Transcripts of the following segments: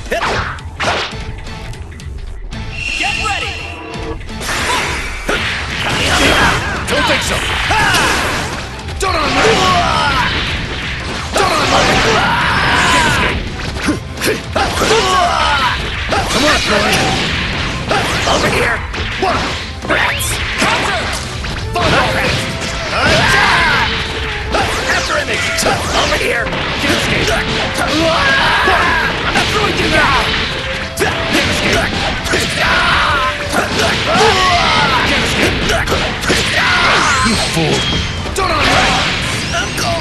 Get ready! Don't think so! Don't on me! Don't on me! Come on, boy! Over here! What? Rats! Counter! Follow rats! After image! Over here! Get escape! I'm not throwing you now! Get escape! You fool! Don't on me! Uncle!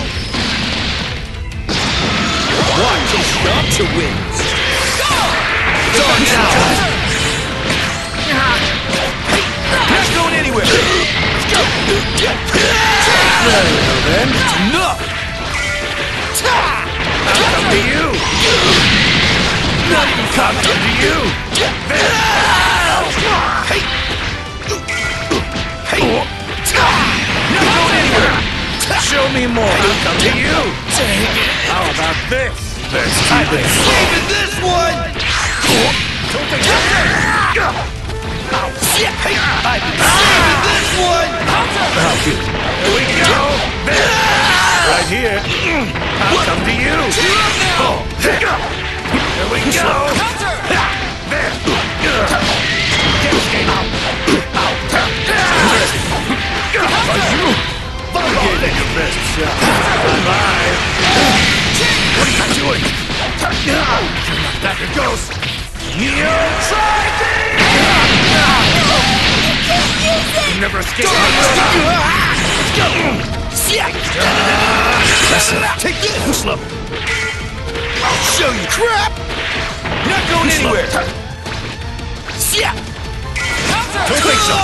Watch us up to wins! It's on now! Not going anywhere! Let's go! There we go then! It's enough! I'll come to you! Not even come to you! Hey! Hey! Not going anywhere! Show me more! I'll come to you! Dang it! How about this? Let's do this! Saving this one! Don't think Oh, shit! Hey! I'm saving this one! How good? Here we go! Right here! I'll come to you! Here we go! Counter! There! Get escape! Are you? You gave it your best shot. Bye-bye! What are you doing? Back it goes! Neo Triton! You never escape! Let's go! Take this! Push level! I'll show you! Crap! Not going anywhere! Don't think so!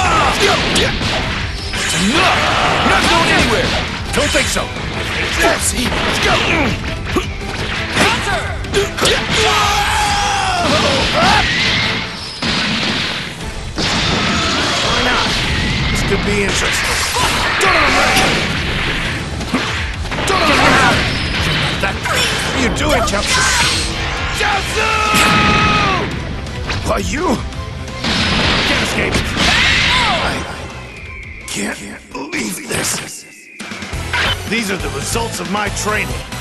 Enough! Not going anywhere! Don't think so! See? Let's go! Why not? This could be interesting. Don't on me! Don't on me! What are you doing, Chaozu? Chaozu! Are you? Can't escape. I can't believe this. These are the results of my training.